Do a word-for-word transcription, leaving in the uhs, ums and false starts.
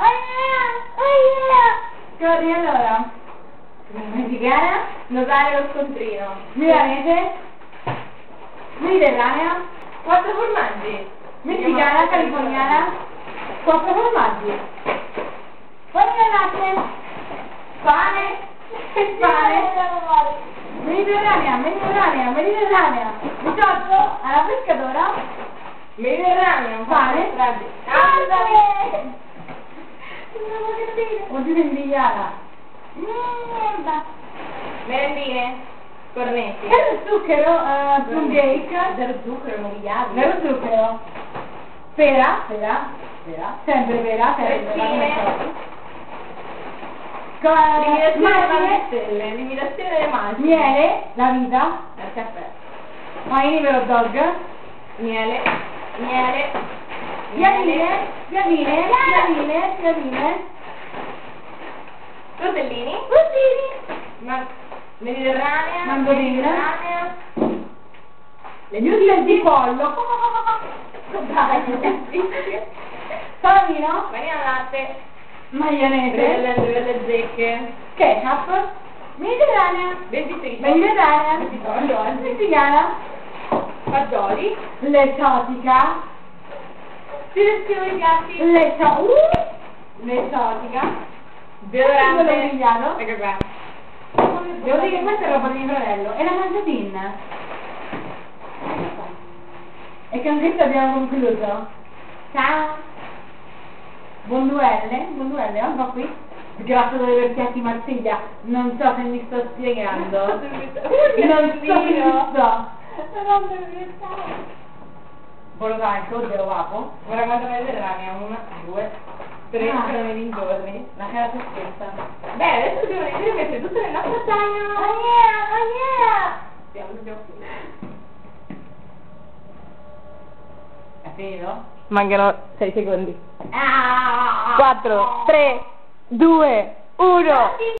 Oh yeah! Corri allora. Messicana? Notare lo scontrino. Milanese? Mediterranea? Quattro formaggi. Messicana? Californiana? Quattro formaggi. Vaniglia al latte? Pane? Pane? Mediterranea, mediterranea, mediterranea. Risotto alla pescatora? Mediterraneo. Pane? Pane. Oddio indignata. Merda. Merendine. Cornetti. Zero zucchero, uh, plum cake. Zero zucchero, mogliati. Zero zucchero. Pera, pera, pera. Sempre pera, sempre Treccine. pera. Limitazione delle stelle. Limitazione delle maglie. Miele, la vita. Il caffè. Maini per hot dog. Miele. Miele. Piadine, piadine, piadine, piadine. Tortellini. Puttini. Ma Mediterranea. Mandolina. Mediterranea. Le giuste di pollo. Dai. Salamino. Vaniglia al latte. Maionese. Delle, delle zecche. Ketchup. Mediterranea. Dentifricio. Mediterranea. Dentifricio. Messicana. Fagioli. L'esotica. Selezione di piatti. L'eso... Uh! L'esotica. Deodorante. Quello pigliato. Ecco qua. Devo dire che questa è roba di mio fratello. E la mangiatina. E con questo abbiamo concluso. Ciao. Buon duelle. Buon duelle. Un po' qui. Perché la foto dei piatti Marsiglia. Non so se mi sto spiegando. Non so se mi sto. Non devo stare. Buono calcio, devo vapo. Guarda quanto Mediterranea. Una, due, tre, Ah. sono nei dintorni. La cara stessa. Beh, adesso dobbiamo vedere mettere tutto nel nostro zaino. Oh yeah, oh yeah. Andiamo, dobbiamo finire. È finito? Mancano sei secondi. Ah! quattro, tre, due, uno.